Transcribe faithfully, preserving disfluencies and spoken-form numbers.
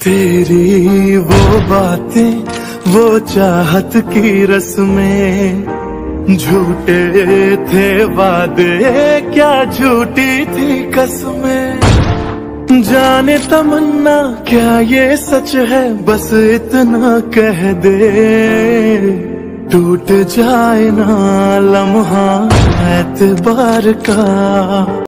तेरी वो बातें वो चाहत की रस्में, झूठे थे वादे क्या झूठी थी कसमें। जाने तमन्ना क्या ये सच है, बस इतना कह दे, टूट जाए ना लम्हा एतबार का।